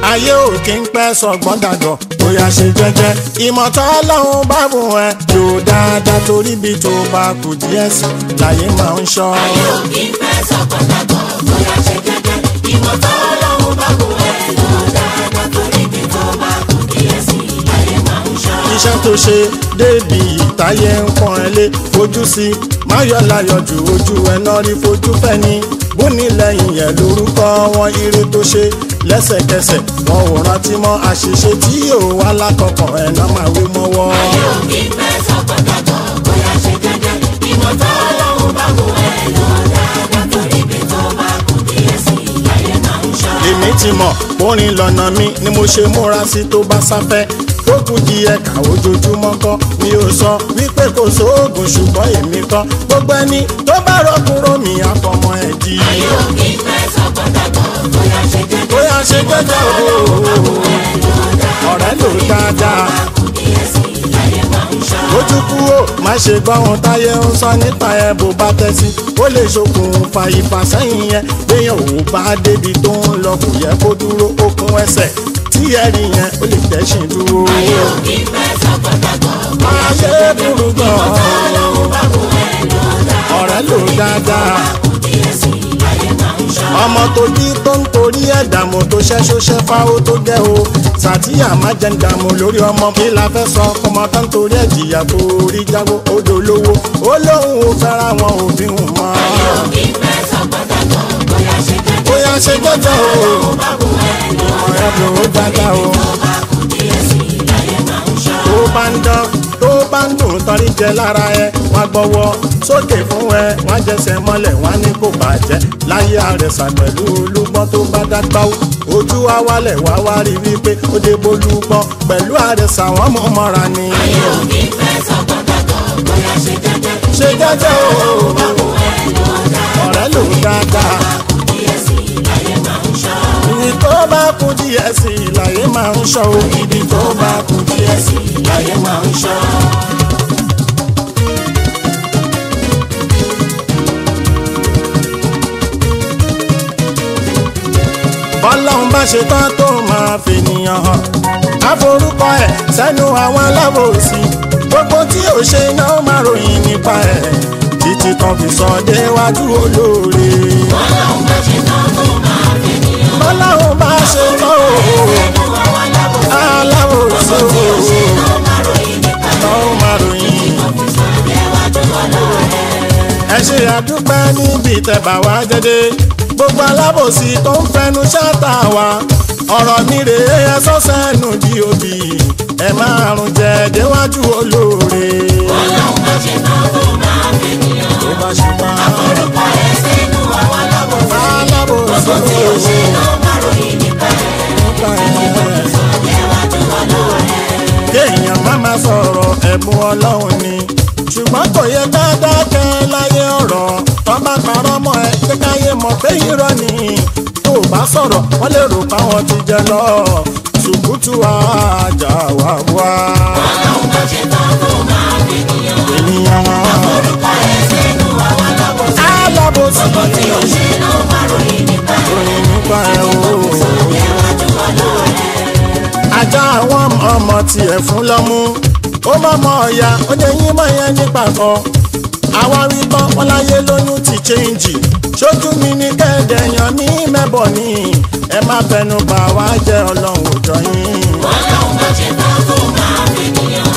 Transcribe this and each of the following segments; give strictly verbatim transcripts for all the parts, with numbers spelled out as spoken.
ayé ò kí ń pẹ́ sọ̀gbọ́n dàgbọ́ bóyá ṣe jẹ́jẹ́ ìmọ̀tọ́ ọlọ́run bá bùn ẹ lò dáadáa torí bí tó bá kù díẹ̀ sí láyé máa ń ṣọ́. ayé ò kí ń pẹ́ sọ̀gbọ́n dàgbọ́ bóyá ṣe jẹ́jẹ́ ìmọ̀tọ́ ọlọ́run bá bùn ẹ lò dáadáa torí bí tó bá kù díẹ̀ sí láyé máa ń ṣọ́. iṣẹ́ tó ṣe débi ìtayé ń pọ́n ẹ lé fojú sí máyọ̀ láyọ̀ ju ojú ẹ náà rí fojú fẹ́ ni bóni lẹ́yìn yẹn lórúkọ wọn ire tó ṣe lẹ́sẹ̀kẹsẹ̀ wọn ò rántí mọ́ àṣìṣe tí yóò wá lákọ̀ọ́kọ́ ẹ̀ náà máa wí mọ́wọ́. ayé ò kí ń pẹ́ sọ̀gbọ́n dàgbọ́ bóyá ṣe jẹ́jẹ́ ìmọ̀tọ́ ọlọ́run bá bùn ẹ lò dáadáa torí bí tó bá kù díẹ̀ sí láyé máa ń ṣọ́. èmi ti mọ̀ orin lọ́nà mi ni mo ṣe múra sí tó bá sáfẹ́ tó kù di ẹ̀ka ojoojúmọ́ kọ́ mi ò sọ wípé kò sóògùn ṣùgbọ́n èmi kọ́ gbogbo ẹni tó bá rọ́kúrò mi àfọmọ́ ẹ̀ di. ayé ò kí ń pẹ́ sọ̀gbọ́n dàgbọ́ bóyá ṣe jẹ́jẹ́ bóyá ṣe jẹ́jẹ́ o ọ̀rẹ́ lò dáadáa lójú kúrò má ṣe gbọ́ ohun táyé ń sọ nípa ẹ bó bá tẹ́sí ó lè ṣokùnfà ìfàsẹ́yìn yẹn béèyàn ò bá débi tó ń lọ kò yẹ kó dúró okùn ẹsẹ̀ tí ẹ rí yẹn ó lè tẹ̀sìn dúró. ayé ò kí ń pẹ́ sọ̀gbọ́n dàgbọ́ bóyá ṣe ayé jẹ́jẹ́ burú gan ìmọ̀tọ́ ọlọ́run bá bùn ẹ lò dáadáa ọ̀rẹ́ lò dáadáa kù díẹ̀ sí láyé máa ń ṣọ́. ọmọ tó bí tó ń torí ẹ̀dààmú tó ṣẹ́ṣó ṣẹ́fà ó tó gẹ́ o sàtíyà má jẹ́ ń dààmú lórí ọmọ kí la fẹ́ sọ ọmọ tó ń torí ẹ̀jìyà tó rí jágbó odò lówó ó lóun ò fẹ́ra wọn òbí hùn mọ́. ayé ò kí ń pẹ́ sọ̀gbọ́n dàgbọ́ bóyá ṣe jẹ́jẹ́ bóyá ṣe jẹ́jẹ́ o ọlọ́run bá bùn ẹ lò ọ̀rẹ́ lò ó dáadáa o tó bá kù díẹ̀ sí láyé máa ń ṣọ́. tó bá ń dán tó bá ń dùn tọ́rí jẹ lára ẹ wọ́n gbọ́wọ́ sókè fún ẹ wọ́n jẹsẹ̀ mọ́lẹ̀ wọ́n ní kò bàjẹ́ láyé àrẹ̀sà pẹ̀lú olúgbọ́n tó bá dágbáwó ojú wa wálẹ̀ wá wá rí wípé ó dé bolúgbọ́n pẹ̀lú àrẹ̀sà wọ́n mọ̀ mọ́ra ni. ayé ò kí ń pẹ́ sọ̀gbọ́n dàgbọ́ bóyá ṣe jẹ́jẹ́ ṣe jẹ́jẹ́ o bá bùn ẹ lò dáadáa ọ̀rẹ́ lò dáadáa kù díẹ̀ sí láyé máa ń ṣọ́. ibi tó bá kù díẹ̀ sí láyé máa ń ṣọ́ o ibi tó bá kù díẹ̀ sí láyé máa ń ṣọ́. bọ́lọ́hún bá ṣe tán tó máa fènìyàn hàn àforúkọ ẹ̀ sẹ́nu àwọn alábòsí gbogbo tí ò ṣe náà máa ròyìn nípa ẹ̀ títí kan fi sọ déwájú olóore. ọlọ́run bá ṣe tán tó máa fi nìyàn. bọ́lọ́hún bá ṣe tán o ẹnu àwọn alábòsí. alábòsí gbogbo tí ó ṣe o náà máa ròyìn nípa ẹ̀. náà máa ròyìn. ọ́fíìsì àdéhùwájú ọlọ́rẹ̀. ẹ ṣe àdúpẹ́ níbi tẹ̀bà wá jẹ́dẹ́ gbogbo alábòsí tó ń fẹnu ṣáàtà wa ọ̀rọ̀ mi rèé ẹ sọ́sẹ́nu di òbí ẹ máa rún jẹ déwájú olóore. ọlọ́run bá ṣe tán tó máa fi nìyàn. tó bá ṣe máa orúkọ ẹ̀ sínú àwọn alábòsí. alábòsí gbogbo tí ó ṣe náà máa ròyìn nípa ẹ̀. nípa ẹ̀. àdéhùwájú ọlọ́rẹ̀. kéèyàn má máa sọ̀rọ̀ ẹ̀bùn ọlọ́run ni ṣùgbọ́n kò yẹ ká dákẹ́ láyé ọ̀rọ̀ tó bá parọ́ mọ́ ẹ jẹ́ káyé mọ̀ pé irọ́ ni tó bá sọ̀rọ̀ wọ́n lè rò páwọn ti jẹ lọ ṣùkútù àjà wà wá. ọlọ́run bá ṣe tán tó máa fi nìyàn. ènìyàn wọn orúkọ ẹ̀ sínú àwọn alábòsí. alábòsí gbogbo tí ó ṣe náà máa ròyìn nípa ẹ̀. ròyìn nípa ẹ̀ o. àdéhùwájú ọlọ́rẹ̀. ajá àwọn ọmọ tiẹ̀ fún lọ́mú ó mọ̀mọ́ ọ̀ya ó jẹ́ yín mọ̀ yẹn nípa kan àwọn wípọ́ wọn láyé lóyún ti chẹ́ǹjì ṣojú mi ní kẹ́ẹ̀dẹ̀ yan ní mẹ́bọ̀ ní ẹ má fẹnu bà wá jẹ́ ọlọ́run òjò yín. ọlọ́run bá ṣe tán tó máa fi nìyàn.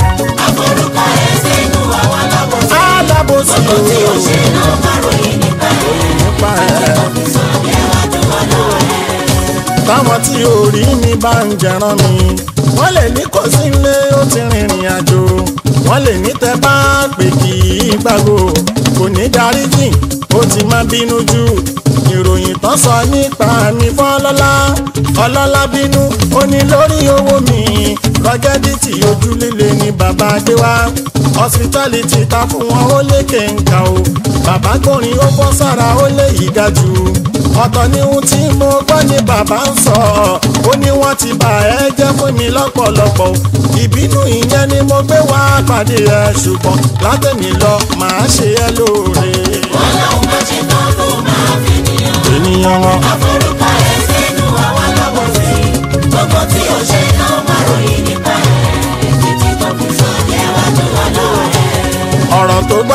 àforúkọ ẹ̀ sínú àwọn alábòsí. alábòsí gbogbo tí ó ṣe náà máa ròyìn nípa ẹ̀. nípa ẹ̀ ọ́fíìsì àdéhùwájú ọlọ́rẹ̀. táwọn tí orí mi bá ń jẹran mi wọ́n lè ní kò sí ilé ó ti rìnrìn àjò wọ́n lè ní tẹ́ bá pè kì í gbàgbó kò ní darí jìn ó ti máa bínú jù ìròyìn tán sọ nípa mi fọ́lọ́lá ọlọ́lá bínú ó ní lórí owó mi rọ́gẹ́dìtì ojú líle ni bàbá gbé wá hospitality ta fún wọn ó lé kéńkà o bàbá gbórin ó bọ́ sára ó lé ìga jù ọ̀tọ̀ ni ohun tí mo gbọ́ ni bàbá ń sọ ó ní wọ́n ti bà ẹ́ jẹ́ fún mi lọ́pọ̀lọpọ̀ ìbínú ìyẹn ni mo gbé wá pàdé ẹ ṣùgbọ́n látẹ̀mí lọ màá ṣe ẹ́ lóore. ọlọ́run bá ṣe tán tó máa fi nìyàn. ènìyàn wọn àforúkọ ẹ̀ sínú àwọn alábòsí.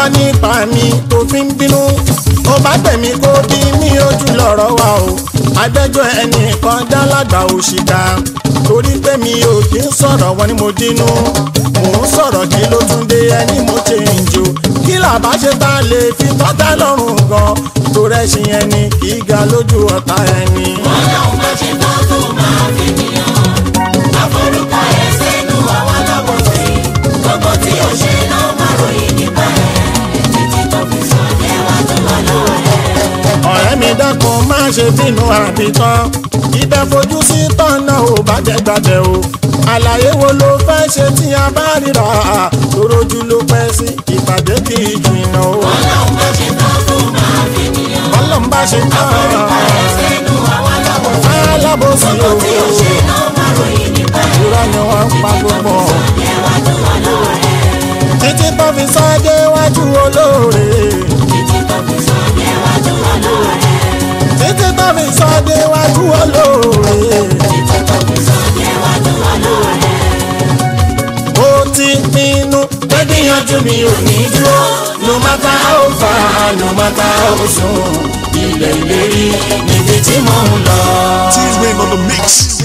nípa mi tó fi ń bínú ó bá gbẹ̀mí kó bí mi ojú lọ́rọ̀ wa o adájọ́ ẹnìkan dálàgbà òṣìkà torí pé mi ò kí ń sọ̀rọ̀ wọn ni mo dínú mò ń sọ̀rọ̀ kí ló tún dé ẹni mo ṣe ń jò kí làbá ṣe tá a lè fi tọ́ta lọ́rùn gan tó rẹ́ṣin ẹni kì í ga lójú ọ̀tá ẹni. ọlọ́run bá ṣe tán tó máa fi nìyàn àforúkọ ẹ̀ sẹ́nu àwọn alábòsí gbogbo tí ó ṣe náà máa ròyìn nípa ẹ̀ títí tó fi sọ níwájú ọlọ́run ẹ̀. ọ̀rẹ́ mi dákun má ṣe bínú àbítán ibẹ̀ fojú sí tọ́nà ò bá jẹ́ gbàgbẹ́ o àlàyé wo ló fẹ́ ṣe tí a bá ríra lórójú ló pẹ́ sí ìpàdé kì í jìnnà o. ọlọ́run bá ṣe tán tó máa fi nìyàn ọlọ́run bá ṣe tán àforúkọ ẹ̀ sẹ́nu àwọn alábòsí alábòsí o gbogbo tí ó ṣe náà máa ròyìn nípa ẹ̀ ìrora ni wọ́n ń pa gbogbo níwájú ọlọ́run ẹ̀. títí tó fi sọ déwájú olóore títí tó fi sọ níwájú ọlọ́run ẹ̀. títí tó fi sọ déwájú olóore títí tó fi sọ níwájú ọlọ́run ẹ̀. ó ti pinnu pé gbìyànjú mi ò ní dúró no matter how far no matter how soon ilẹ̀ ìlérí níbi tí mò ń lọ. T-Wing on the mix.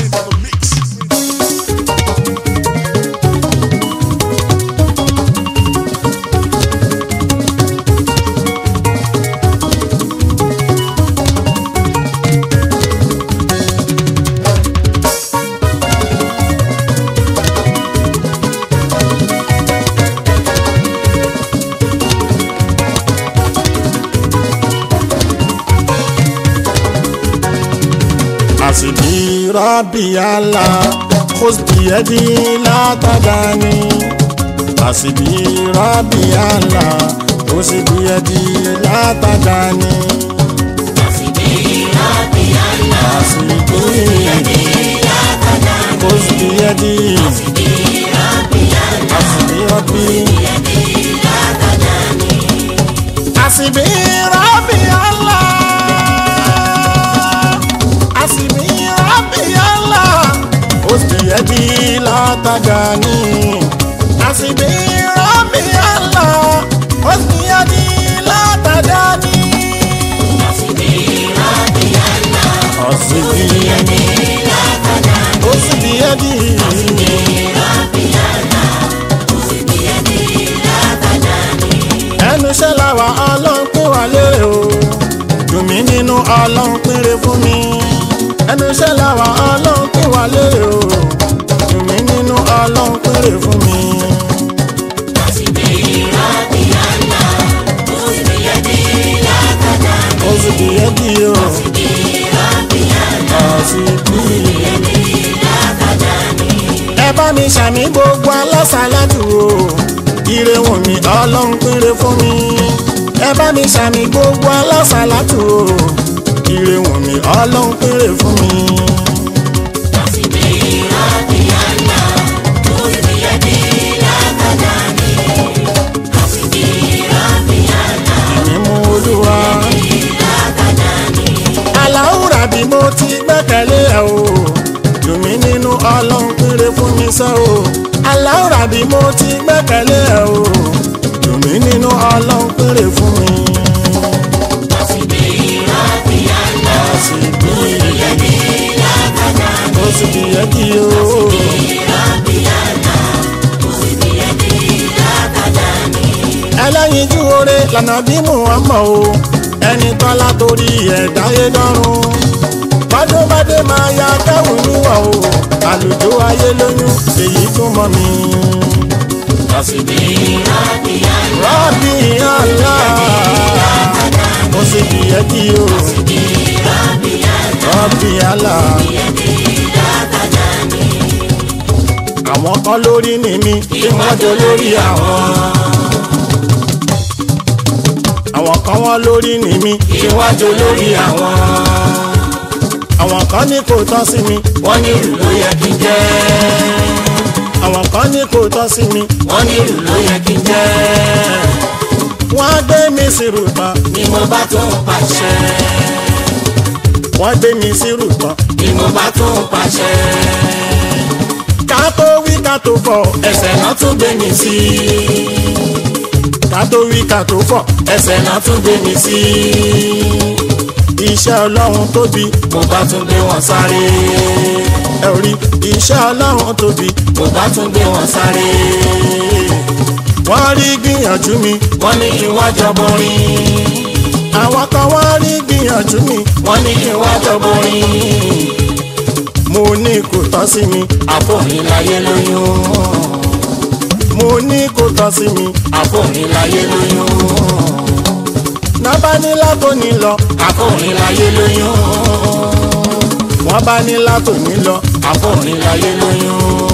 حسبي ربي الله خذ بيدي لا تدعني حسبي ربي الله خذ بيدي لا تدعني حسبي ربي الله حسبي بيدي لا تدعني خذ بيدي حسبي ربي الله حسبي ربي بيدي لا تدعني حسبي ربي الله حسبي ربي الله خذ بيدي لا تدعني حسبي ربي الله خذ بيدي لا تدعني حسبي ربي الله حسبي بيدي لا تدعني خذ بيدي حسبي ربي الله بيدي لا تدعني. ẹnu iṣẹ́ làwà ọlọ́run pín wá lérè o dùn mí nínú ọlọ́run pínre fún mi ẹnu iṣẹ́ làwà ọlọ́run pín wá lérè o dùn mí nínú ọlọ́run pínre fún mi. حسبي ربي الله بيدي لا تدعني ó sì di ẹbí o حسبي ربي الله ó sì bí. بيدي لا تدعني. ẹ bá mi ṣàmì gbogbo alásàlátù o ire wù mí ọlọ́run pínre fún mi ẹ bá mi ṣàmì gbogbo alásàlátù o ire wù mí ọlọ́run pínre fún mi. حسبي ربي الله بيدي لا تدعني حسبي ربي الله ìmú olúwa لا تدعني. aláwùrà bí mo ti gbẹ́kẹ̀lé ẹ o dùn mí nínú ọlọ́run pínre fún mi sọ o aláwùrà bí mo ti gbẹ́kẹ̀lé ẹ o dùn mí nínú ọlọ́run pínre fún mi. حسبي ربي الله sì bí بيدي لا تدعني ó sì bí ẹbí o ربي الله بيدي لا تدعني. ẹlẹ́yinjú oore lànà bí Muhammad o ẹni tọ́lá torí ẹ̀dáyé dọ́run bádóbádé máa ya kẹ́wù níwọ̀ o àlùjọ ayé lóyún èyí tún mọ́ mi. حسبي ربي الله Rabbi Allah ó sì bí ẹbí o ربي الله Rabbi Allah. بيدي لا تدعني. àwọn kan lórí ni mí kí wọ́n jọ lórí àwọn. àwọn kan wọ́n lórí ni mí kí wọ́n jọ lórí àwọn. àwọn kan ní kò tọ́ sí mi wọ́n ní ìlú ló yẹ kí n jẹ́. àwọn kan ní kò tọ́ sí mi wọ́n ní ìlú ló yẹ kí n jẹ́. wọ́n á gbé mi sí rùtàn ni mo bá tún pàṣẹ. wọ́n gbé mi sí rùtàn ni mo bá tún pàṣẹ. ká tó wí ká tó fọ̀ ẹsẹ̀ náà tún gbé mi sí. ká tó wí ká tó fọ̀ ẹsẹ̀ náà tún gbé mi sí. Iṣẹ́ Ọlọ́run tóbi mo bá tún gbé wọn sáré. Ẹ ò rí iṣẹ́ Ọlọ́run tóbi mo bá tún gbé wọn sáré. Wọ́n rí gbìyànjú mi wọ́n ní kí n wá jọbọrin. Àwọn kan wọ́n rí gbìyànjú mi wọ́n ní kí n wá jọbọrin. Mo ní kò tọ́ sí mi àfòrin láyé lóyún. Mo ní kò tọ́ sí mi àfòrin láyé lóyún. Nàbá ní látòní lọ àfòrin láyé lóyún. Wọ́n bá ní látòní lọ àfòrin láyé lóyún.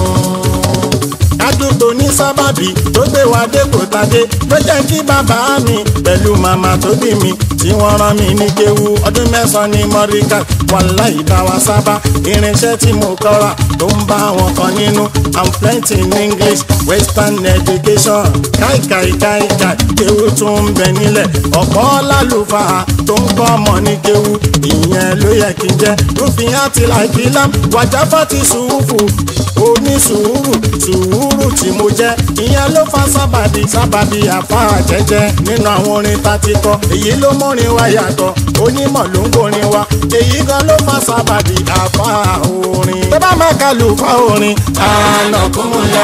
Àdúgbò ní sábàbí tó gbé wa dé kò tadé ló jẹ́ kí bàbá mi pẹ̀lú màmá tó bí mi tí wọ́n rán mi ní kéwú ọdún mẹ́sàn-án ní mọ́ríkà wàláhì bá wa sábà irinṣẹ́ tí mo kọ́ra tó ń bá wọn kan nínú I'm fluent in English Western education káìkàìkàìkà kéwú tún ń bẹ nílẹ̀ ọ̀pọ̀ lálùfáà tó ń kọ́ ọmọ ní kéwú ìyẹn ló yẹ kí n jẹ́ rúfin àti làìkílám wàjà fàtí sùúfù onísùúrù sùúrù tí mo jẹ́ ìyẹn ló fa sábàbí sábàbí àfa jẹ́jẹ́ nínú àwọn orin tá ti kọ èyí ló mọ́rin wa yàtọ̀ onímọ̀ ló ń gbórin wa èyí gan ló fa sábàbí àfa orin. tẹ́ bá máa kà lù fa orin ànàkúnmùlá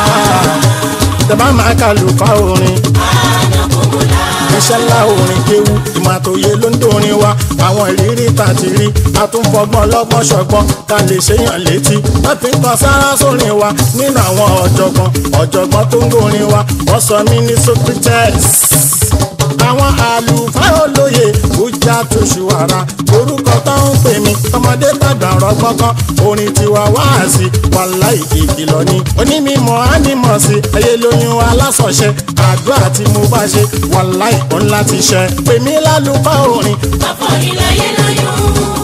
tẹ́ bá máa kà lù fa orin ànàkúnmùlá iṣẹ́ ńlá orin kéwú ìmọ̀ àtòyé ló ń dórin wa àwọn ìrírí tá ti rí àtúnfọgbọ́n lọ́gbọ́n ṣọgbọ́n ká lè ṣèyàn létí wọ́n fi ń tọ́ sára sórin wa nínú àwọn ọ̀jọ̀gbọ́n ọ̀jọ̀gbọ́n tó ń gbórin wa wọ́n sọ mí ní Socrates. Àwọn àlùfáà olóye bójá tó ṣùwàrà orúkọ tó ń pè mí tọmọdé tàgbà rọgbọgbọ orin tiwa wáàsí wàláhì ìkìlọ̀ ni onímọ̀ ánimọ̀ sí ẹyẹ lóyún alásọ̀ṣẹ àdúrà tí mo bá ṣe wàláhì ó ńlá ti ṣẹ pè mí lálùfáà orin. àfọ̀nìláyé lóyún.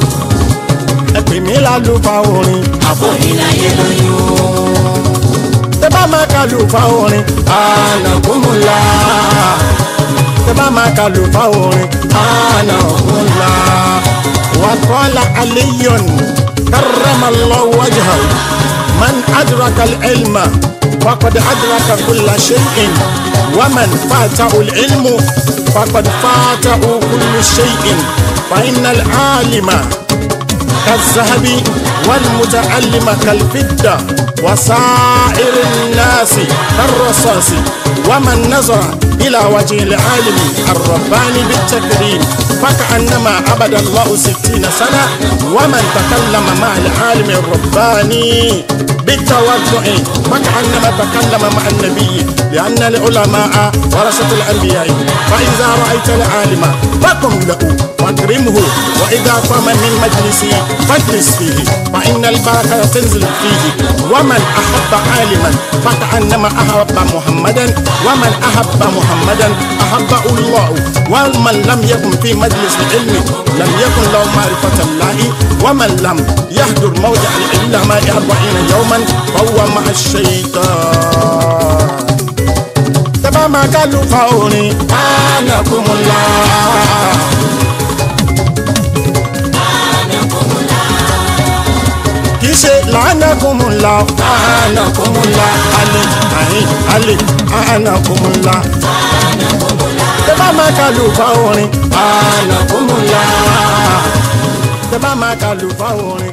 ẹ pè mí lálùfáà orin. àfọ̀nìláyé lóyún. tẹ́ bá máa kàlùfáà orin ànàkúnmùlá. tẹ́ bá máa kàlùfáà orin ànàkúnmùlá. وقال علي كرم الله وجهه من أدرك العلم فقد أدرك كل شيء ومن فاته العلم فقد فاته كل شيء فإن العالم كالذهب والمتعلم كالفضة وسائر الناس كالرصاص ومن نظر إلى وجه العالم الرباني بالتكريم فكأنما عبد الله ستين سنة ومن تكلم مع العالم الرباني بالتوضع فكأنما تكلم مع النبي لأن العلماء ورثة الأنبياء فإذا رأيت العالم فقم له واكرمه وإذا قام من مجلسه فاجلس فيه فإن البركة تنزل فيه ومن أحب عالما فكأنما أحب محمدا ومن أحب محمدا أحبه الله ومن لم يكن في مجلس العلم لم يكن له معرفة الله ومن لم يحضر موضع العلماء أربعين يوما فهو مع الشيطان. تبا ما قالوا فاوني أنكم الله kìíṣe làánàkùnmùlà àánàkùnmùlà alẹ́ àyìn alẹ́ àánàkùnmùlà. tẹ́ bá máa kàlù fa orin àánàkùnmùlà. tẹ́ bá máa kàlù fa orin.